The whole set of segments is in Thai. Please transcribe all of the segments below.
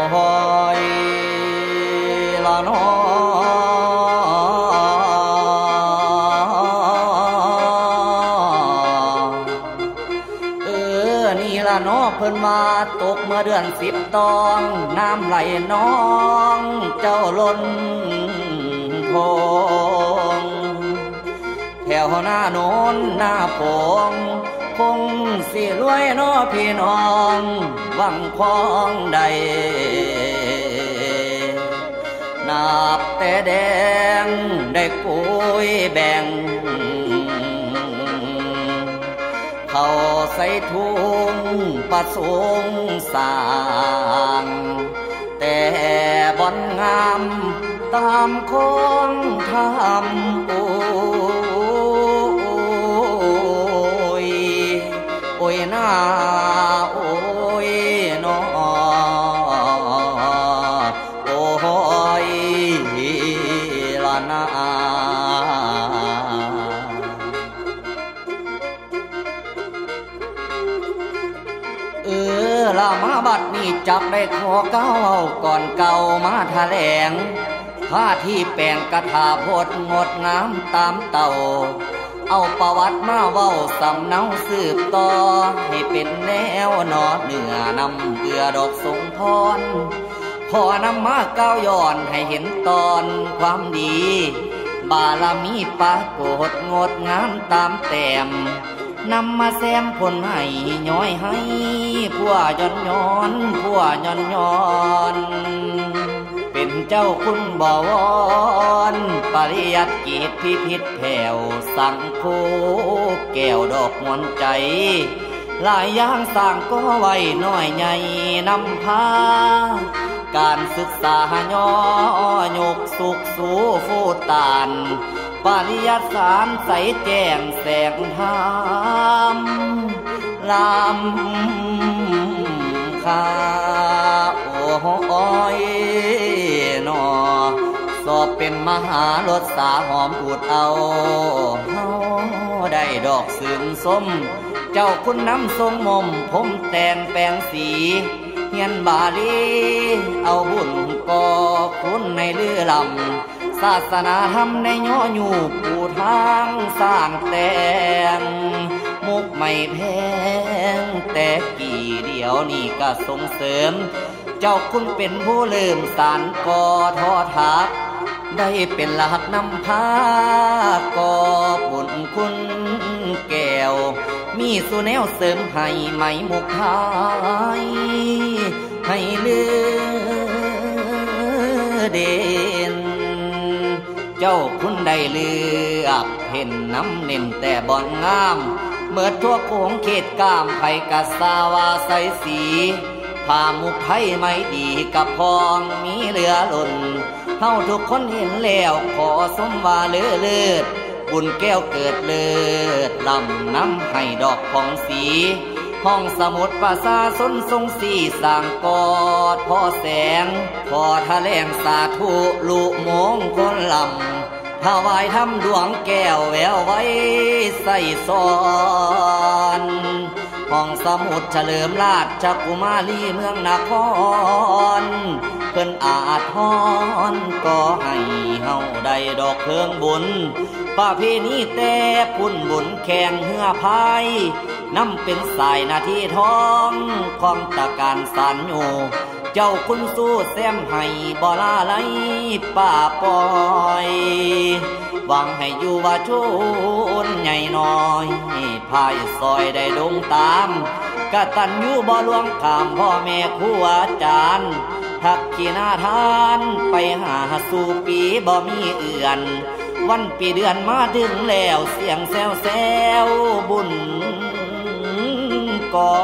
ยละน้อนี่ละน้อเพิ่นมาตกเมื่อเดือน10ตองน้ำไหลน้องเจ้าล้นพงแถวหน้าโน้นหน้าโป่งคงสิรวยน้อพี่น้องวังคองใดนับแต่แดงได้กุยแบ่งเขาใส่ทุ่งประสงสร้างแต่บอนงามตามคนทำโอ้ยหน้าโอ้ยน้อโอ้ยละนาละมาบัดนี้จับได้ขอเก้าก่อนเก่ามาแถลงผ้าที่แปลงกระถาโพดงดงามตามเต่าเอาประวัติมาเว้าสำเนาสืบต่อให้เป็นแนวนอเหนือนำเอือดอกสงพรพอนำมาก้าวย้อนให้เห็นตอนความดีบารมีปรากฏงดงามตามแต้มนำมาแซมผลให้ย้อยให้ผัวย้อนผัวย้อนเป็นเจ้าคุณบ่วอนปริยัติกิจพิพิธแผ่วสังโฆแก้วดอกมวลใจหลายอย่างสร้างก็ไว้น้อยใหญ่นำพาการศึกษาย่อยกสุขสู่ฟูตานปริยัติสารใสแจ้งแสงธรรมลำคาโอ้ยนอสอบเป็นมหารสสาหอมอูดเอาเฮาได้ดอกสึงส้มเจ้าคุณน้ำทรงมมผมแต่งแปลงสีเฮียนบาลีเอาบุญก่อคุณในเรือลำศาสนาธรรมในย่ออยู่ปูทางสร้างแต่งมุกไม่แพงแต่กี่เดียวนี่ก็ส่งเสริมเจ้าคุณเป็นผู้เริ่มสานก่อทอทักได้เป็นหลักนำพาก่อบุญคุณแก้วมีสุแนวเสริมให้ไหมมุกไทยให้เลือเด่นเจ้าคุณได้เลือกเห็นน้ำเน้นแต่บ่อนงามเมื่อทั่วโขงเขตก้ามไผ่กะสาวาใสสีผ้ามุกไทยไม่ดีกับพองมีเหลือล้นเฮาทุกคนเห็นแล้วขอสมว่าเลือเลิศบุญแก้วเกิดเลิศลำน้ำให้ดอกของสีห้องสมุดประสาสนทรงสีสร้างกอดพ่อแสงพอทะแลงสาธุลุมงคนลำถวายทำดวงแก้วแววไว้ใส่ซ้อนห้องสมุดเฉลิมราชกุมารีเมืองนครเพิ่นอาทรก็ให้เฮาได้ดอกเพิงบุญประเพณีแต่พุ่นบุญแข่งเหือพายน้ำเป็นสายนาทีทองของตะการสันอยู่เจ้าคุณสู้แซมให้บ่ลาไหลป่าปอยหวังให้อยู่ว่าชุนใหญ่น้อยพายซอยได้ดงตามกตัญญูบ่ลวงข้ามพ่อแม่ครูอาจารย์ทักขีนาทานไปหาสู่ปีบ่มีเอื่อนวันปีเดือนมาถึงแล้วเสียงแซวแซวบุญก่อ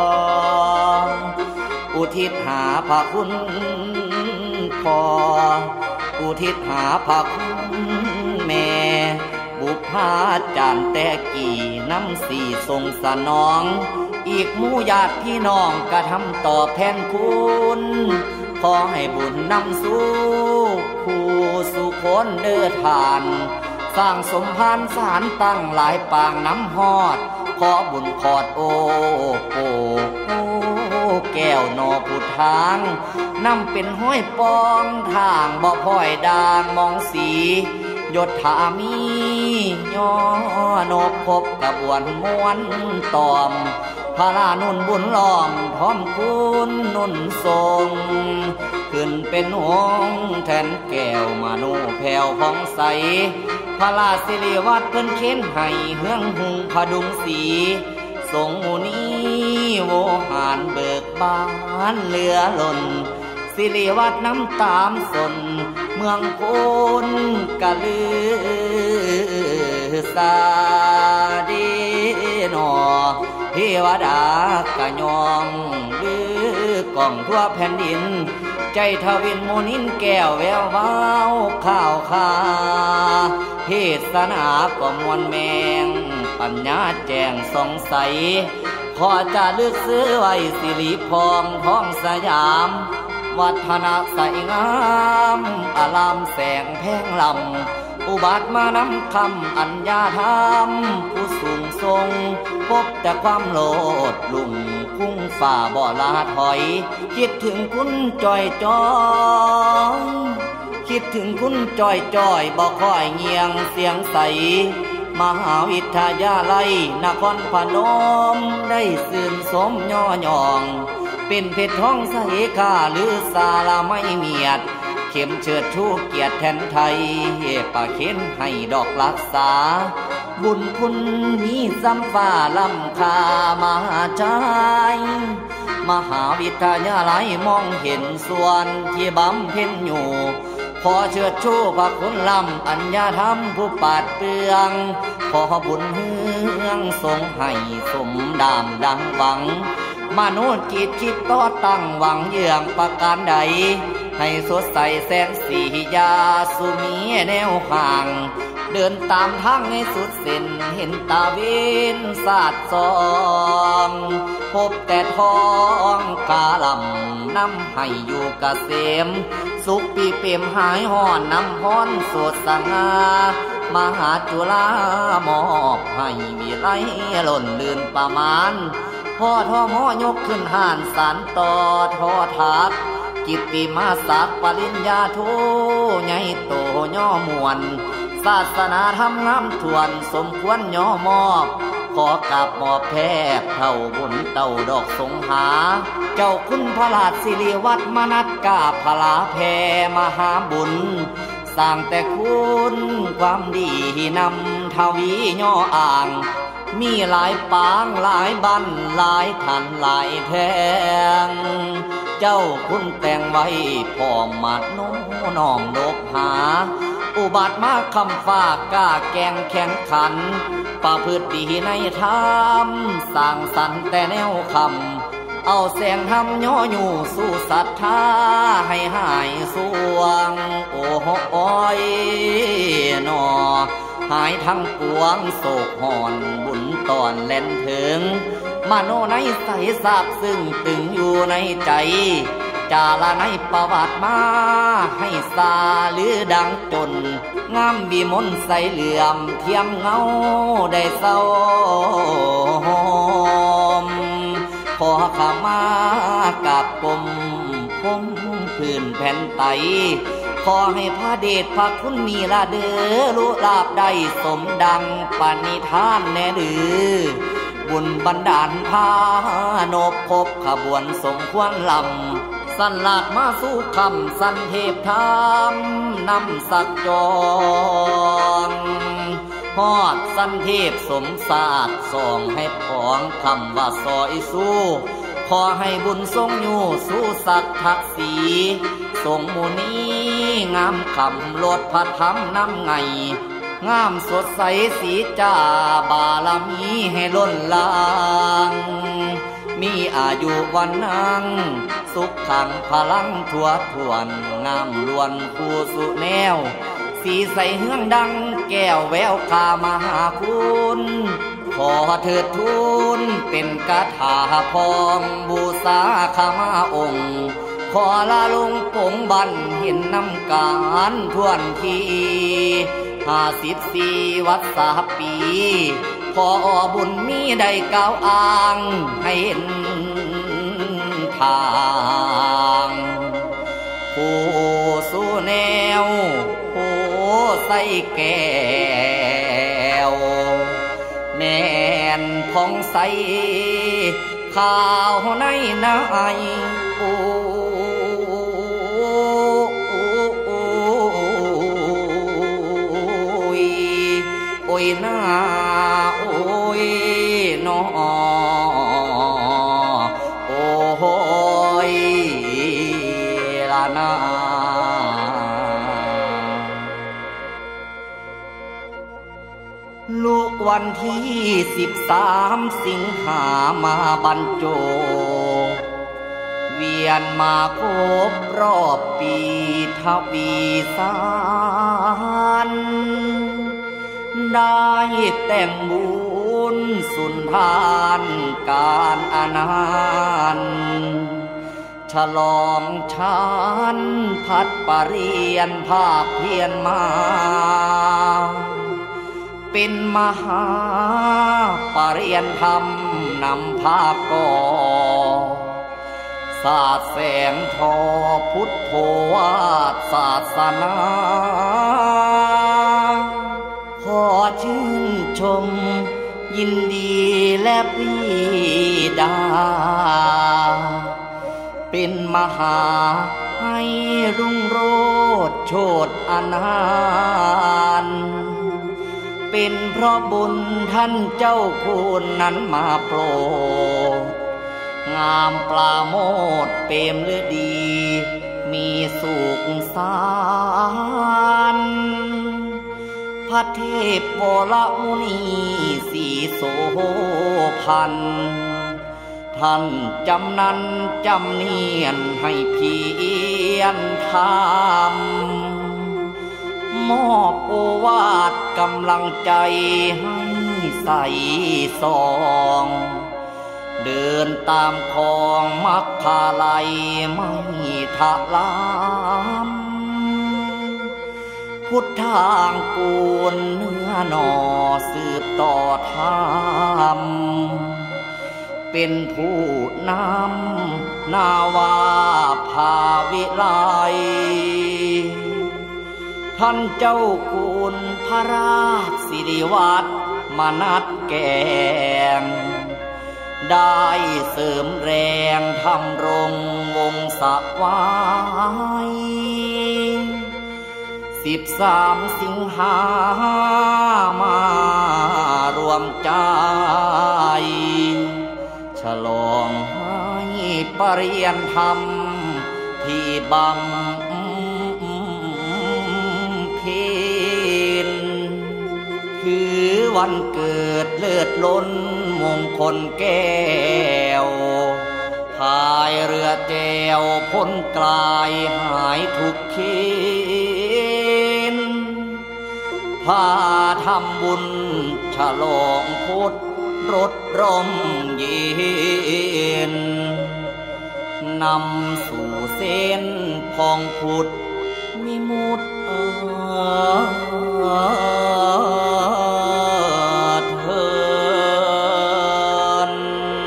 อุทิศหาพระคุณพออุทิศหาพระคุณแม่บุพาจารย์แต่กี่น้ำสีทรงสนองอีกหมู่ญาติพี่น้องกระทำตอบแทนคุณขอให้บุญนำสู่ผู้สุคนเดินทานสร้างสมภารสารตั้งหลายปางน้ำฮอดขอบุญขอดโอ้แก้ววนอผู้ทางนำเป็นห้อยปองทางบ่พ่อยดางมองสียศถามีย่อนกพบกระบวนม้วนตอมพระลานุ่นบุญล้อมพร้อมคุณนุ่นทรงขึ้นเป็นหงแทนแก้วมาโนแผ่วผ่องใสพระลาสิริวัฒน์เพิ่นเค้นให้เฮืองหุงพดุงสีทรงมูนีโวหารเบิกบานเหลือล้นสิริวัฒน์น้ำตามสนเมืองโพนกะลือสาดีนอเทวดากะยองลือกล่องทั่วแผ่นดินใจทวินโมนินแก้วแวววาวข่าวคาเทศนาก็มวลแมงปัญญาแจ้งสงสัยขอจะเลือกซื้อไว้สิริพองท้องสยามวัฒนใสงามอลามแสงแพงลำอุบัติมานำคำอัญญาธรรมผู้สูงทรงพบแต่ความโลดลุ่มพุ่งฝ่าบ่อลาถอยคิดถึงคุณจ่อยจอยคิดถึงคุณจ่อยจอยบ่ค่อยเงียงเสียงใสมหาวิทยาลัยนครพนมได้สื่นสมย่อยองเป็นเพชรทองใสค่าหรือสาลาไม่เมียดเข็มเชิดชูเกียรติแทนไทยป่าเข็นให้ดอกรักษาบุญคุณมีซ้ำฟ้าลำคามหาใจมหาวิทยาลัยมองเห็นส่วนที่บำเพ็ญอยู่ขอเชิดชูพระคุณลำอัญญาธรรมผู้ปาดเปืองขอบุญเฮืองทรงให้สมดามดังหวังมนุษย์จิตคิดต่อตั้งหวังเยื่องประการใดให้สดใสแสงสียาสุมีแนวห่างเดินตามทางให้สุดเส้นเห็นตาวินสาดซองพบแต่ทองกาลำนำให้อยู่กเกษมสุขปีเปี่ยมหายห่อนนำพรสดสง่ามหาจุฬามอบให้วิไลล้นลื่นประมาณพ่อทอหมอยกขึ้นห่านสารต่อทอทักกิตติมาศักดิ์ปริญญาโทใหญ่โตย่อมวลศาสนาธรรมงามทวนสมควรย่อมอบขอกราบมอบแทบเท่าบุญเต่าดอกสงหาเจ้าคุณพระราชสิริวัฒน์มนัสกาพลาแผ่มหาบุญสร้างแต่คุณความดีนำทวีย่ออ่างมีหลายปางหลายบันหลายทันหลายแทงเจ้าคุณแต่งไว้พร้อมมัดน้องดบหาอุบัติมาคำฝากกล้าแกงแข่งขันประพฤติดีในธรรมสร้างสรรค์แต่แนวคำเอาแสงธรรมย่ออยู่สู่ศรัทธาให้หายสวงโอ้โหยนอหายทั้งปวงโศกหอนบุญตอนเล่นถึงมโนในใสซาบซึ่งตึงอยู่ในใจจาละในประวัติมาให้ซาหรือดังจนงามบีมนใสเหลื่อมเทียมเงาได้เศร้าขอขมากับกลมพมพื้นแผ่นไตขอให้พระเดชพระคุณมีละเด้อลุลาบได้สมดังปณิธานแน่หรือบุญบันดาลพานบพบขบวนสมควรลำสันหลากมาสู่คำสันเทพธรรมนำสักจรฮอดสันเทพสมศาสตร์ส่องให้ผองคำว่าซอยสู้ขอให้บุญทรงอยู่สู่สักทักษีทรงมูนีงามคำโลดพระธรรมนำไงงามสดใสสีจ่าบารมีให้ล้นลางมีอายุวันนังสุขขังพลังทั่วทวนงามล้วนผู้สุแนวสีใสเฮืองดังแก้วแววคามหาคุณขอเถิดทูลเป็นกถาพองบูชาขามาองค์ขอลาลงปงบันเห็นน้ำการทวนที54 วัดสาปีขอบุญมีได้กล่าวอ้างให้เห็นธทางผู้สู้แนวผู้ใส่แก้วแม่นพองใสข้าวในนายโอ้ยหน้าโอ้ยน้อโอ้ยละนาลูกวันที่13 สิงหามาบรรจบเวียนมาครบรอบปีทวีสารได้แต่งบุญสุนทานการอนันต์ฉลองชานพัดปรริญญาภาคเพียรมาเป็นมหาปรริญญาธรรมนำภาคก่อศาสตร์แสงทอพุทโธวาทศาสนาขอชื่นชมยินดีและปรีดาเป็นมหาให้รุ่งโรจน์โชติอนันต์เป็นเพราะบุญท่านเจ้าคุณนั้นมาโปรดงามปราโมทย์เปรมฤดีมีสุขสารพระเทพวรมุนีสีโสพันท่านจำนันจำเนียนให้เพียรทำมอบโอวาทกำลังใจให้ใส่ซองเดินตามคลองมักคาไลไม่ทะลามพุทธางกูลเนื้อหนอสืบต่อธรรมเป็นผู้นำนาวาภาวิไลท่านเจ้าคุณพระราชสิริวัฒน์มนัสแกงได้เสริมแรงทำรงวงศวาย13 สิงหามารวมใจฉลองให้ปรริญญาธรรมที่บังเพ็ญคือวันเกิดเลิศล้นมงคลแก้วพายเรือแจวพ้นกลายหายทุกเข็นพาทำบุญฉลองพุทธรถร่มเย็นนำสู่เส้นพองพุทธวิมุตติเถิด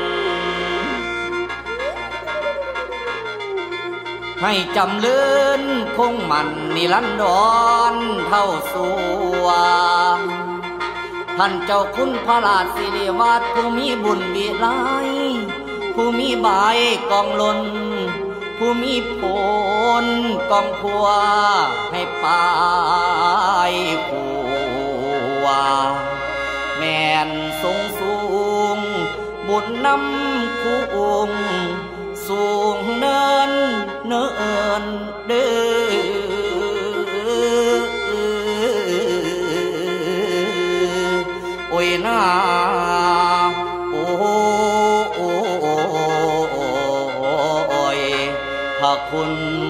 ให้จำเลื่อนคงมันนิรันดรเท่าสัวท่านเจ้าคุณพระราชสิริวัฒน์ผู้มีบุญวิไลผู้มีใบกองล้นผู้มีผลกองพัวให้ปายผัวแม่นทรงสูงบุญนำคู่องค์สูงเนินเนินเด้อโอ้ยนาโอ้ยพระคุณ